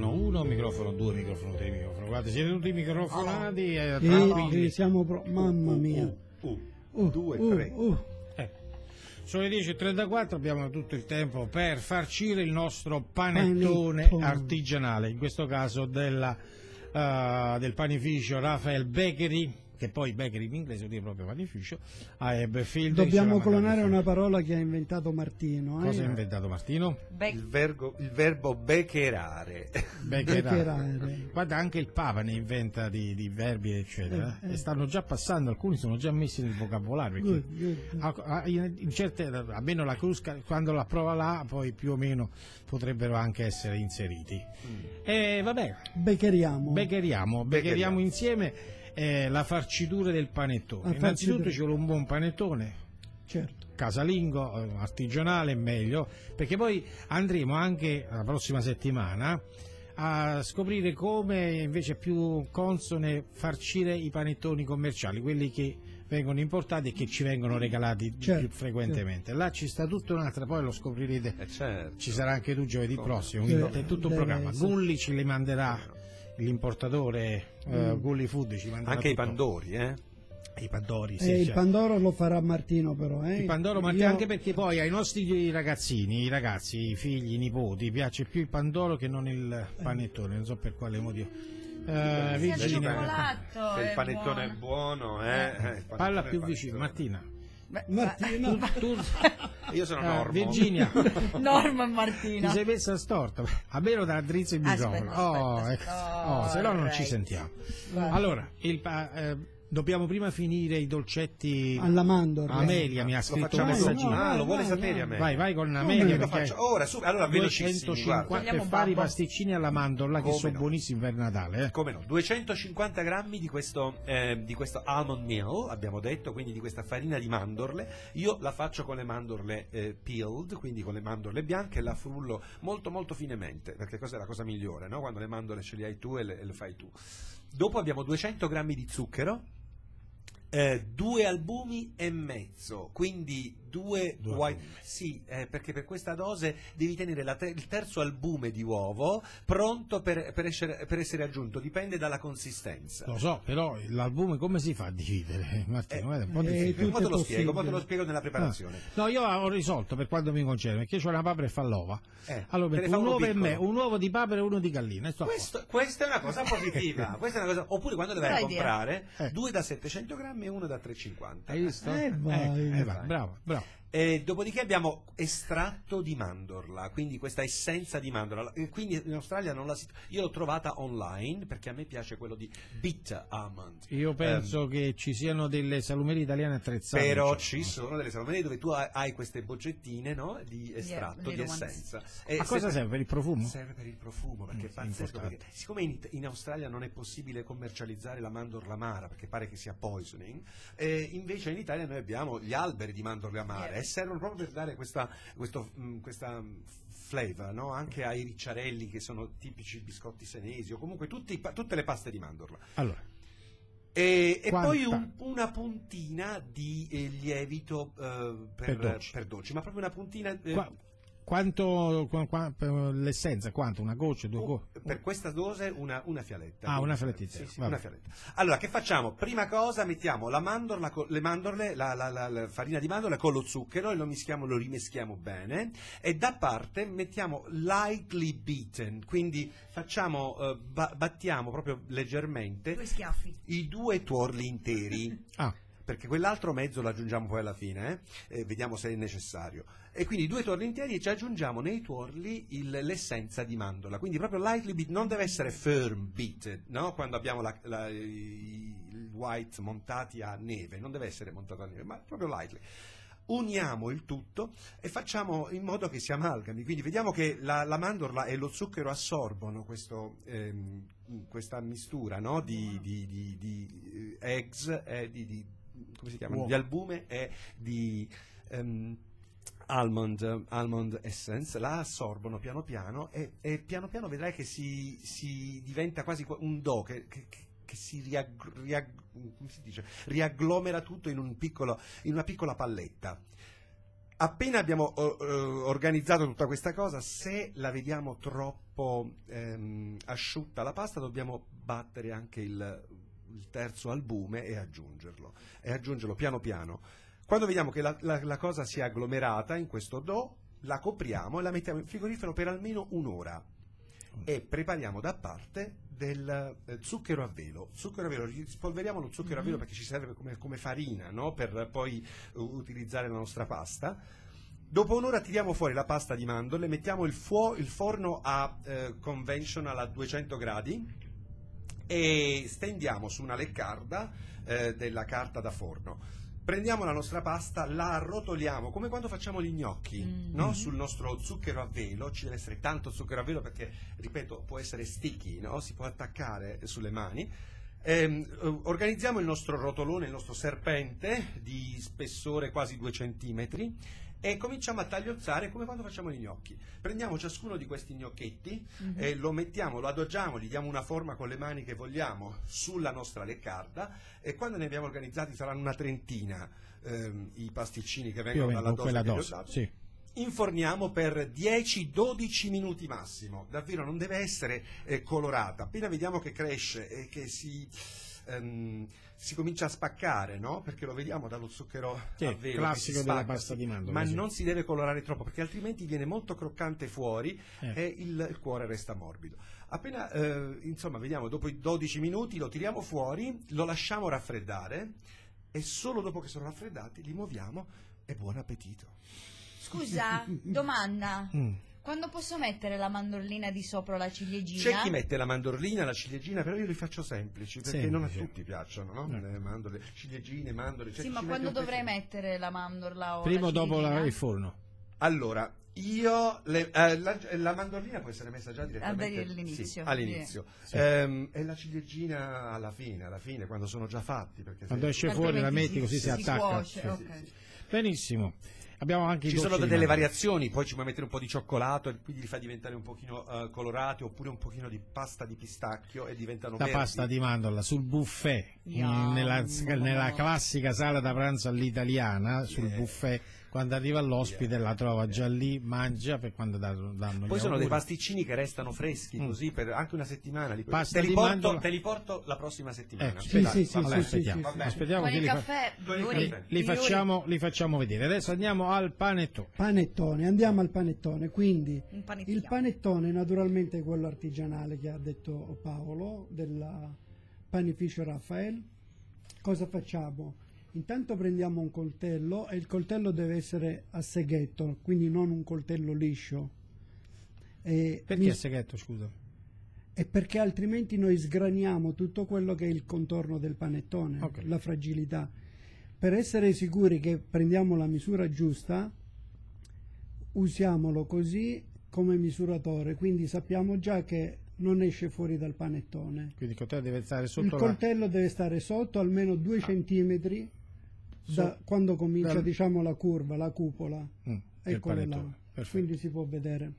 microfono 1, microfono 2, microfono 3, microfono 4. Siete tutti microfonati? Mamma mia. 2, 3. Sono le 10:34, abbiamo tutto il tempo per farcire il nostro panettone artigianale, in questo caso del panificio Raphael Bakery, che poi bakery in inglese vuol dire proprio panificio, a Ebbefield. Dobbiamo clonare una parola che ha inventato Martino. Cosa ha inventato Martino? Il verbo becherare. Becherare. Guarda, anche il Papa ne inventa di verbi eccetera, e stanno già passando, alcuni sono già messi nel vocabolario, perché in certe, almeno la Crusca, quando la prova là, poi più o meno potrebbero anche essere inseriti. E vabbè, becheriamo insieme la farcitura del panettone. Innanzitutto ci vuole un buon panettone, certo, casalingo, artigianale, meglio, perché poi andremo anche la prossima settimana a scoprire come invece è più consone farcire i panettoni commerciali, quelli che vengono importati e che ci vengono regalati più frequentemente. Certo. Là ci sta tutta un'altra, poi lo scoprirete, certo. Ci sarà anche tu giovedì prossimo, quindi è tutto un programma. Gulli ce li manderà l'importatore, Gulli Food ci manderà anche tutto. I pandori, I pandori, sì, il pandoro lo farà Martino, però. Il pandoro Martino, anche perché poi ai nostri ragazzini, i ragazzi, i figli, i nipoti, piace più il pandoro che non il panettone, non so per quale motivo. Virginia, il panettone è buono, Parla più vicino, Martina. Martina, io sono Norma. Virginia. Norma e Martina. Ti sei messa storta, almeno da drizzo il microfono. Se no non ci sentiamo. Allora, dobbiamo prima finire i dolcetti alla mandorla. Amelia mi ha scritto un messaggino. Lo vuole sapere Amelia? Vai con Amelia. Lo faccio ora, allora 250 per fare i pasticcini alla mandorla, che sono buonissimi per Natale. Come no? 250 grammi di questo almond meal, abbiamo detto, quindi di questa farina di mandorle. Io la faccio con le mandorle peeled, quindi con le mandorle bianche, e la frullo molto molto finemente, perché questa è la cosa migliore, no? Quando le mandorle ce le hai tu e le fai tu. Dopo abbiamo 200 grammi di zucchero, 2 albumi e mezzo, quindi 2 white, perché per questa dose devi tenere il terzo albume di uovo pronto per essere aggiunto, dipende dalla consistenza. Lo so, però l'albume come si fa a dividere, Martino? È un po' difficile. Mo te lo spiego nella preparazione. No, io ho risolto per quanto mi concerne, perché c'ho una papera e fa l'ova. Allora metto un uovo di papera e uno di gallina. Questa è una cosa positiva. Questa è una cosa. Oppure quando le vai a comprare, 2 da 700 grammi e 1 da 350. Hai visto? Bravo. Dopodiché abbiamo estratto di mandorla, quindi questa essenza di mandorla. Quindi in Australia io l'ho trovata online, perché a me piace quello di bitter almond. Io penso che ci siano delle salumerie italiane attrezzate. Però ci sono delle salumerie dove tu hai queste boccettine, no, di estratto, di essenza. A cosa serve? Per il profumo? Serve per il profumo, perché è pazzesco. Perché, siccome in Australia non è possibile commercializzare la mandorla amara, perché pare che sia poisoning, invece in Italia noi abbiamo gli alberi di mandorle amare, e servono proprio per dare questa flavor, no? Anche ai ricciarelli, che sono tipici biscotti senesi, o comunque tutte le paste di mandorla. Allora, e poi una puntina di lievito per dolci, ma proprio una puntina. Quanto l'essenza? Quanto? Una goccia, 2 gocce? Per questa dose una fialetta. Una fialetta intera. Sì, una fialetta. Allora, che facciamo? Prima cosa mettiamo la mandorla, le mandorle, la farina di mandorla con lo zucchero, e lo rimeschiamo bene, e da parte mettiamo lightly beaten, quindi battiamo proprio leggermente 2 schiaffi, i 2 tuorli interi. Perché quell'altro mezzo lo aggiungiamo poi alla fine, vediamo se è necessario. E quindi 2 tuorli interi, e ci aggiungiamo nei tuorli l'essenza di mandorla, quindi proprio lightly beat, non deve essere firm beaten, no? Quando abbiamo il white montati a neve, non deve essere montato a neve, ma proprio lightly. Uniamo il tutto e facciamo in modo che si amalgami, quindi vediamo che la mandorla e lo zucchero assorbono questa mistura, no? di eggs e come si chiama? Di albume e di almond essence, la assorbono piano piano, e piano piano vedrai che si diventa quasi un dough che si riagglomera tutto in una piccola palletta. Appena abbiamo organizzato tutta questa cosa, se la vediamo troppo asciutta la pasta, dobbiamo battere anche il terzo albume e aggiungerlo piano piano. Quando vediamo che la cosa si è agglomerata in questo dough, la copriamo e la mettiamo in frigorifero per almeno un'ora e prepariamo da parte del zucchero a velo. Spolveriamo lo zucchero a velo perché ci serve come farina, no? Per poi utilizzare la nostra pasta. Dopo un'ora tiriamo fuori la pasta di mandorle, mettiamo il forno a conventional a 200 gradi e stendiamo su una leccarda della carta da forno. Prendiamo la nostra pasta, la arrotoliamo come quando facciamo gli gnocchi, no? Sul nostro zucchero a velo. Ci deve essere tanto zucchero a velo perché, ripeto, può essere sticky, no? Si può attaccare sulle mani. Organizziamo il nostro rotolone, il nostro serpente di spessore quasi 2 centimetri e cominciamo a tagliozzare come quando facciamo gli gnocchi. Prendiamo ciascuno di questi gnocchetti e lo mettiamo, lo adagiamo, gli diamo una forma con le mani che vogliamo sulla nostra leccarda e quando ne abbiamo organizzati saranno una trentina i pasticcini che vengono dalla dose che vi ho dato. Sì. Inforniamo per 10-12 minuti massimo, davvero non deve essere colorata. Appena vediamo che cresce e che si comincia a spaccare, no? Perché lo vediamo dallo zucchero a velo classico della pasta di mandorle, ma non si deve colorare troppo perché altrimenti viene molto croccante fuori e il cuore resta morbido. Appena insomma vediamo, dopo i 12 minuti lo tiriamo fuori, lo lasciamo raffreddare e solo dopo che sono raffreddati li muoviamo e buon appetito. Scusa, domanda. Quando posso mettere la mandorlina di sopra la ciliegina? C'è chi mette la mandorlina, la ciliegina, però io li faccio semplici perché non a tutti piacciono, no? Le mandorle, ciliegine, mandorle. Sì, ma quando dovrei mettere la mandorla o prima o la dopo il forno? Allora, io la mandorlina può essere messa già direttamente all'inizio. Sì, all'inizio. Sì. E la ciliegina alla fine, quando sono già fatti. Perché quando esce fuori la metti così si attacca. Cuoce, okay. Benissimo. Abbiamo anche ci sono delle variazioni, poi ci puoi mettere un po' di cioccolato e quindi li fai diventare un pochino colorati, oppure un pochino di pasta di pistacchio e diventano verdi. La pasta di mandorla sul buffet, nella classica sala da pranzo all'italiana, sul buffet, quando arriva l'ospite la trova già lì, mangia per quando danno poi sono auguri. dei pasticcini che restano freschi così per anche una settimana. Te li porto la prossima settimana. Aspettiamo che li facciamo vedere. Adesso andiamo al panettone. Andiamo al panettone. Quindi il panettone naturalmente quello artigianale che ha detto Paolo, della panificio Raffaele. Cosa facciamo? Intanto prendiamo un coltello e il coltello deve essere a seghetto, quindi non un coltello liscio. Perché a seghetto, scusa? È perché altrimenti noi sgraniamo tutto quello che è il contorno del panettone, la fragilità. Per essere sicuri che prendiamo la misura giusta, usiamolo così come misuratore, quindi sappiamo già che non esce fuori dal panettone. Quindi il coltello deve stare sotto. Il coltello deve stare sotto almeno 2 centimetri da quando comincia diciamo la curva, la cupola. Eccolo là. Quindi si può vedere.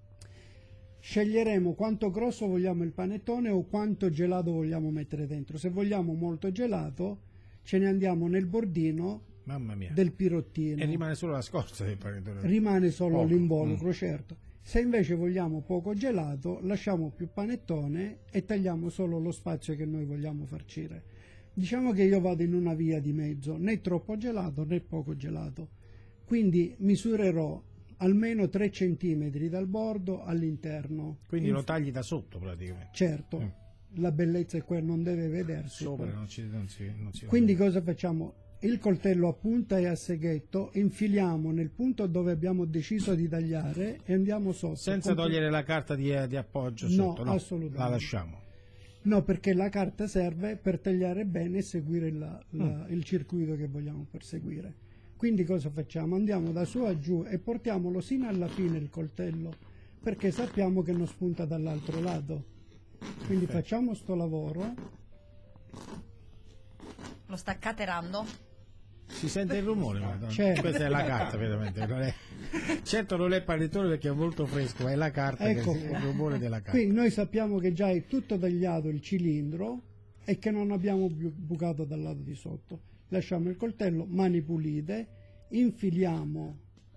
Sceglieremo quanto grosso vogliamo il panettone o quanto gelato vogliamo mettere dentro. Se vogliamo molto gelato ce ne andiamo nel bordino del pirottino. E rimane solo la scorza del panettone. Rimane solo l'involucro, certo. Se invece vogliamo poco gelato, lasciamo più panettone e tagliamo solo lo spazio che noi vogliamo farcire. Diciamo che io vado in una via di mezzo, né troppo gelato né poco gelato. Quindi misurerò almeno 3 centimetri dal bordo all'interno. Quindi lo tagli da sotto praticamente. Certo, la bellezza è quella, non deve vedersi. Sopra non si Quindi cosa facciamo? Il coltello a punta e a seghetto infiliamo nel punto dove abbiamo deciso di tagliare e andiamo sotto. Senza togliere la carta di appoggio sotto? No, assolutamente. La lasciamo? No, perché la carta serve per tagliare bene e seguire il circuito che vogliamo perseguire. Quindi cosa facciamo? Andiamo da su a giù e portiamolo sino alla fine il coltello, perché sappiamo che non spunta dall'altro lato. Quindi facciamo sto lavoro. Lo sta caterando? Si sente il rumore, certo. Questa è la carta veramente. Certo non è panettone perché è molto fresco, ma è la carta che è il rumore della carta. Qui noi sappiamo che già è tutto tagliato il cilindro e che non abbiamo più bucato dal lato di sotto. Lasciamo il coltello, mani pulite, infiliamo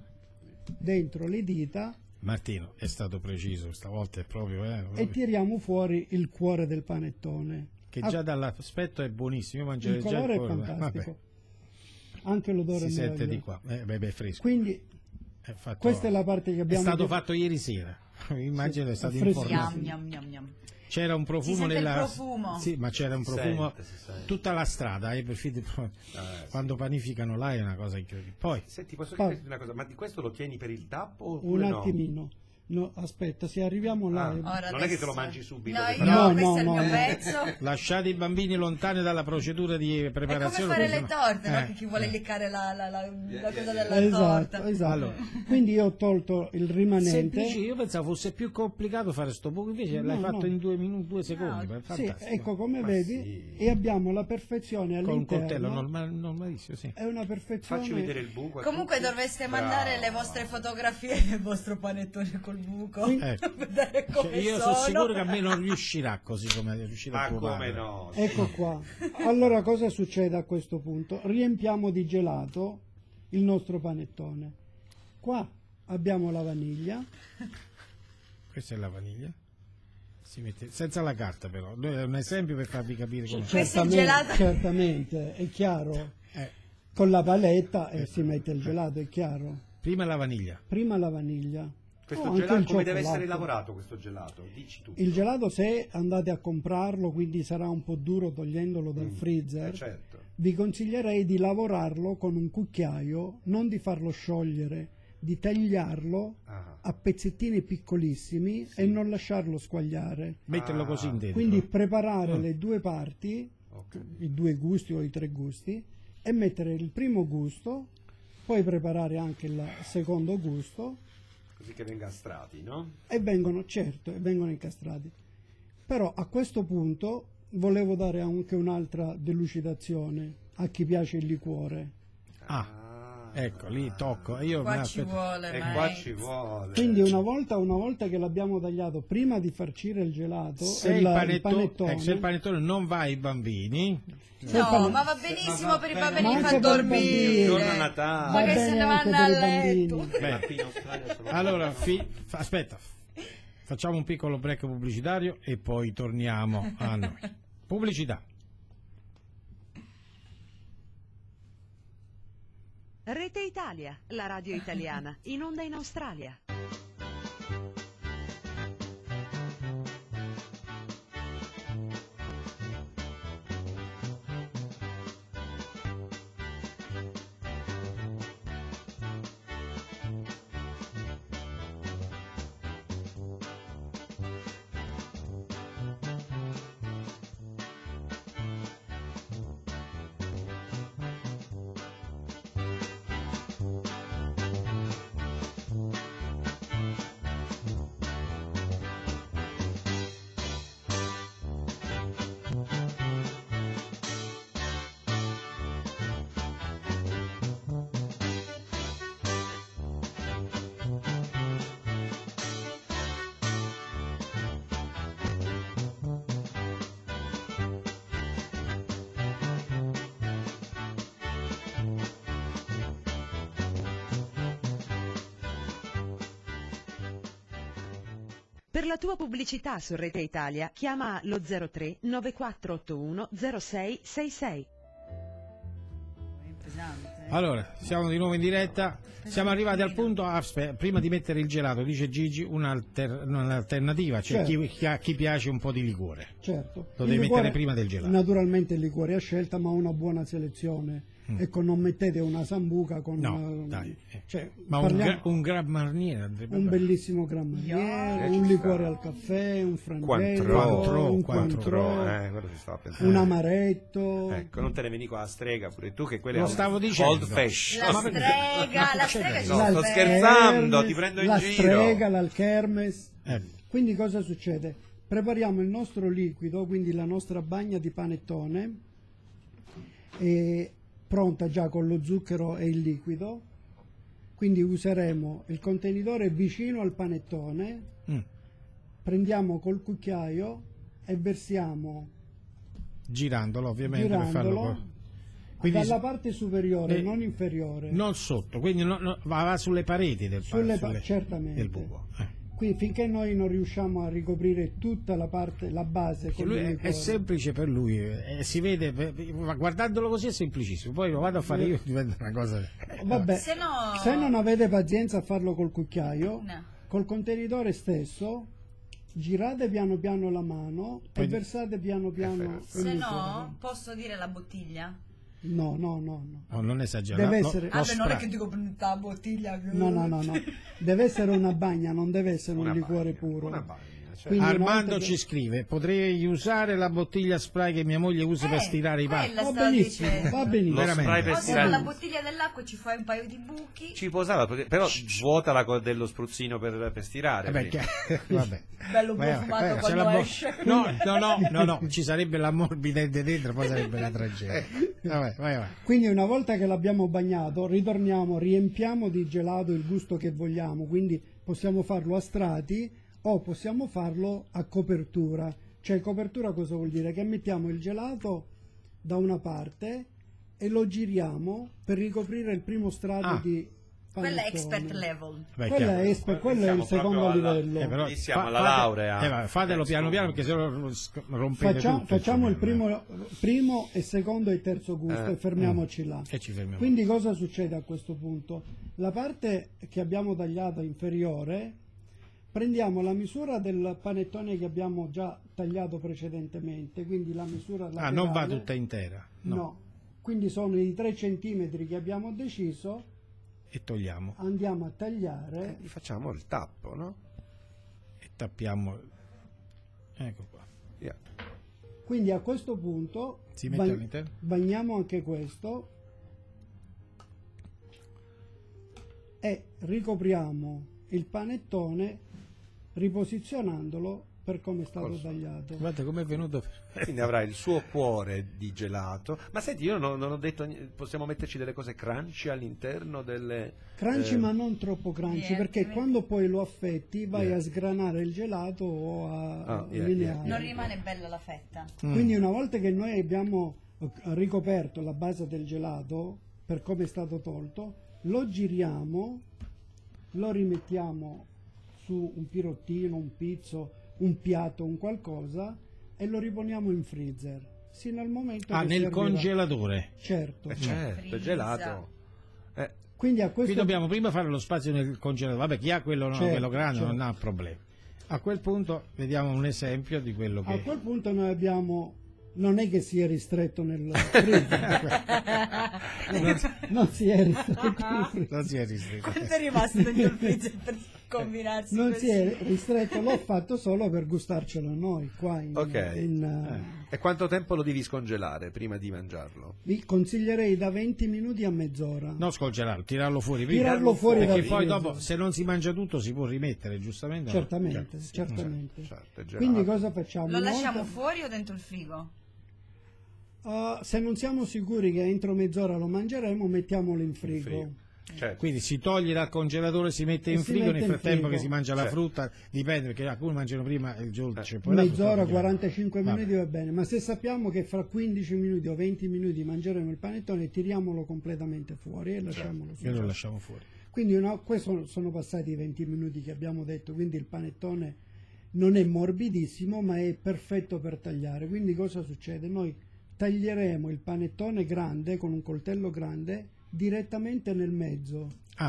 dentro le dita. Martino è stato preciso, stavolta è proprio... E tiriamo fuori il cuore del panettone. Che già dall'aspetto è buonissimo, io mangerei il già colore il cuore. è fantastico. Anche l'odore si è sente di qua, è fresco. Quindi questa è la parte che abbiamo... È stato fatto ieri sera, immagino è stato informato. C'era un profumo nella... profumo. Sì, ma c'era un profumo tutta la strada, quando panificano là è una cosa incredibile. Poi senti, posso chiederti una cosa, ma di questo lo tieni per il tappo un attimino? No, aspetta, se arriviamo là... non è che te lo mangi subito. No, questo è il mio pezzo. Lasciate i bambini lontani dalla procedura di preparazione. È come fare le torte, no? Che chi vuole leccare la cosa della torta. Esatto. Allora, quindi io ho tolto il rimanente. Semplice, io pensavo fosse più complicato fare sto poco, invece l'hai fatto in 2 minuti, 2 secondi. Sì, ecco, come vedi, e abbiamo la perfezione all'interno. Con un coltello normalissimo, sì. È una perfezione. Facci vedere il buco. Comunque dovreste mandare le vostre fotografie del vostro panettone col buco. Vedere come io sono sicuro che a me non riuscirà così come riuscirà a tuo padre. No? Ecco qua. Allora cosa succede a questo punto? Riempiamo di gelato il nostro panettone. Qua abbiamo la vaniglia. Questa è la vaniglia. Si mette senza la carta, però è un esempio per farvi capire come certamente è chiaro. Con la paletta si mette il gelato, è chiaro. Prima la vaniglia. Questo gelato come deve essere lavorato, questo gelato? Dici tu. Il gelato, se andate a comprarlo, quindi sarà un po' duro togliendolo dal freezer, certo. Vi consiglierei di lavorarlo con un cucchiaio, non di farlo sciogliere, di tagliarlo a pezzettini piccolissimi e non lasciarlo squagliare. Metterlo così in dentro. Quindi preparare le due parti, i 2 gusti o i 3 gusti, e mettere il primo gusto, poi preparare anche il secondo gusto, così che venga strati, no? E vengono incastrati. Però a questo punto volevo dare anche un'altra delucidazione a chi piace il liquore. Ecco, lì tocco. Qua ci vuole. Quindi una volta che l'abbiamo tagliato, prima di farcire il gelato, se il panettone non va ai bambini, no, ma va benissimo per i bambini, fa dormire. Giorno a Natale. Ma che se ne vanno a letto. Allora, aspetta, facciamo un piccolo break pubblicitario e poi torniamo a noi. Pubblicità. Rete Italia, la radio italiana, in onda in Australia. Per la tua pubblicità su Rete Italia chiama lo 03 9481 0666. Allora, siamo di nuovo in diretta. Siamo arrivati al punto, prima di mettere il gelato, dice Gigi, un'alternativa, cioè chi piace un po' di liquore. Certo. Lo devi mettere prima del gelato. Naturalmente il liquore a scelta, ma una buona selezione. Ecco, non mettete una sambuca con... No, dai. Cioè, ma un Grand Marnier andrebbe un bellissimo Grand Marnier, un liquore al caffè, un frangelico, un Cointreau, un amaretto. Ecco, non te ne vieni qua a strega pure tu, che quelle lo stavo dicendo. Old fashion. La strega no, sto scherzando, ti prendo in la giro. La strega, l'alchermes. Quindi cosa succede? Prepariamo il nostro liquido, quindi la nostra bagna di panettone, pronta già con lo zucchero e il liquido. Quindi useremo il contenitore vicino al panettone, prendiamo col cucchiaio e versiamo, girandolo ovviamente, per farlo Quindi dalla parte superiore, non inferiore. Non sotto, quindi va sulle pareti del certamente. del buco. Qui finché noi non riusciamo a ricoprire tutta la parte, la base con lui è semplice per lui, si vede, guardandolo così è semplicissimo, poi lo vado a fare io, diventa una cosa. Vabbè, se non avete pazienza a farlo col cucchiaio, No. col contenitore stesso, girate piano piano la mano e versate piano piano. Se no, posso dire la bottiglia? No, non esagerare. Deve essere. Non è che dico la bottiglia. No. Deve essere una bagna, non deve essere un liquore puro. Una bagna, cioè. Quindi Armando ci scrive: potrei usare la bottiglia spray che mia moglie usa per stirare i pacchi. Va benissimo, va benissimo. Lo spray per O stirare. la bottiglia dell'acqua ci fai un paio di buchi. Ci può usare, però vuotala con dello spruzzino per stirare. Vabbè. Bello profumato quando esce. No, ci sarebbe l'ammorbidente dentro, poi sarebbe una tragedia. Vai. Quindi una volta che l'abbiamo bagnato, ritorniamo, riempiamo di gelato il gusto che vogliamo, quindi possiamo farlo a strati o possiamo farlo a copertura. Cioè copertura cosa vuol dire? Che mettiamo il gelato da una parte e lo giriamo per ricoprire il primo strato di panettone. Quella è expert level. Quello è il secondo livello. Però siamo alla laurea. Fatelo piano perché se no rompete tutto. Facciamo il primo e secondo e terzo gusto e fermiamoci là. E ci fermiamo. Quindi cosa succede a questo punto? La parte che abbiamo tagliato inferiore, prendiamo la misura del panettone che abbiamo già tagliato precedentemente, quindi la misura laterale. Non va tutta intera. No. Quindi sono i 3 centimetri che abbiamo deciso. E togliamo. Andiamo a tagliare. Facciamo il tappo, no? E tappiamo. Ecco qua. Yeah. Quindi a questo punto si mette all'interno. Bagniamo anche questo e ricopriamo il panettone riposizionandolo per come è stato tagliato. Guarda come è venuto. Quindi avrà il suo cuore di gelato. Ma senti, io non ho detto, possiamo metterci delle cose crunchy all'interno delle. Crunchy, ma non troppo crunchy, perché quando poi lo affetti vai a sgranare il gelato o a lineare. Non rimane bella la fetta. Quindi una volta che noi abbiamo ricoperto la base del gelato per come è stato tolto, lo giriamo, lo rimettiamo su un pirottino, un pizzo, un piatto, un qualcosa e lo riponiamo in freezer sino al momento che nel congelatore. Certo, certo, gelato. Quindi qui dobbiamo prima fare lo spazio nel congelatore. Vabbè, chi ha quello, quello grande non ha problemi. A quel punto vediamo un esempio di quello che. A quel punto noi abbiamo. Non è che si è ristretto nel freezer. non si è ristretto nel freezer. Non si è ristretto. Quanto è rimasto dentro il freezer per combinarsi? Non così? si è ristretto, l'ho fatto solo per gustarcelo noi qua E quanto tempo lo devi scongelare prima di mangiarlo? Vi consiglierei da 20 minuti a mezz'ora. No, scongelarlo, tirarlo fuori prima. Tirarlo fuori perché poi dopo, se non si mangia tutto, si può rimettere, giustamente? Certamente, no? certamente. Certo, quindi cosa facciamo? Lo lasciamo fuori o dentro il frigo? Se non siamo sicuri che entro mezz'ora lo mangeremo, mettiamolo in frigo. Certo. Quindi si toglie dal congelatore, si mette in frigo nel frattempo che si mangia la frutta, dipende perché alcuni mangiano prima il dolce, poi mezz'ora, 45 minuti va bene, ma se sappiamo che fra 15 minuti o 20 minuti mangeremo il panettone, tiriamolo completamente fuori e lasciamolo fuori. E lo lasciamo fuori. Quindi questo sono passati i 20 minuti che abbiamo detto, quindi il panettone non è morbidissimo ma è perfetto per tagliare. Quindi cosa succede? Noi taglieremo il panettone grande con un coltello grande direttamente nel mezzo,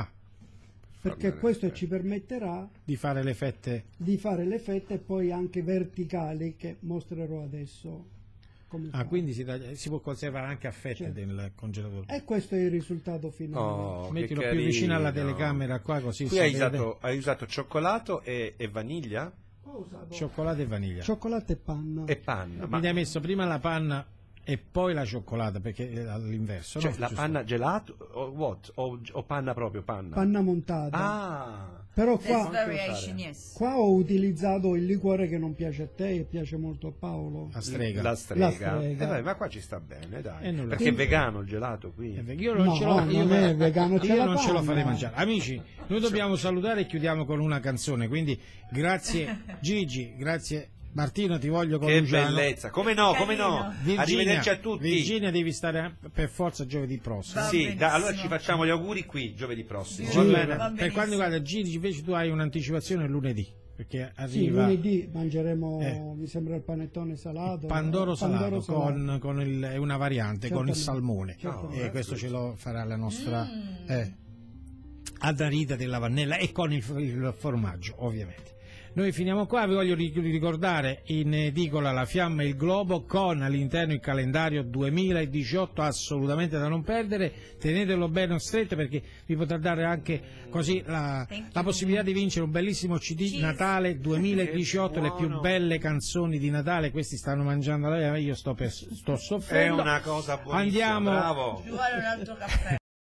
perché questo ci permetterà di fare le fette e poi anche verticali che mostrerò adesso come fare. Quindi si può conservare anche a fette nel congelatore, e questo è il risultato finale. mettilo più vicino alla telecamera qua, così qui hai usato cioccolato e vaniglia? Ho usato cioccolato e vaniglia, cioccolato e panna. Quindi hai messo prima la panna e poi la cioccolata, perché all'inverso, cioè la panna gelato o panna proprio panna montata. Però qua ho utilizzato il liquore che non piace a te e piace molto a Paolo, la strega. Ma qua ci sta bene, dai, perché è vegano il gelato qui. Io non ce l'ho, è vegano, io non ce lo farei mangiare. Amici, noi dobbiamo salutare e chiudiamo con una canzone, quindi grazie Gigi, grazie Martino, ti voglio con Che Luciano. bellezza, come no, come no. Arrivederci a tutti. Virginia, devi stare per forza giovedì prossimo. Sì, allora ci facciamo gli auguri qui giovedì prossimo. Va bene. Per quanto riguarda Gigi, invece tu hai un'anticipazione lunedì, perché arriva... Sì, lunedì mangeremo, mi sembra il panettone salato. Pandoro salato, con è una variante, con il salmone. Certamente. E questo ce lo farà la nostra Adarita della Vannella, e con il formaggio, ovviamente. Noi finiamo qua, vi voglio ricordare in edicola La Fiamma e il Globo, con all'interno il calendario 2018 assolutamente da non perdere, tenetelo bene stretto, perché vi potrà dare anche così la possibilità di vincere un bellissimo CD Natale 2018, le più belle canzoni di Natale. Questi stanno mangiando, io sto soffrendo. È una cosa buonissima, Andiamo. bravo. Ci vuole un altro caffè.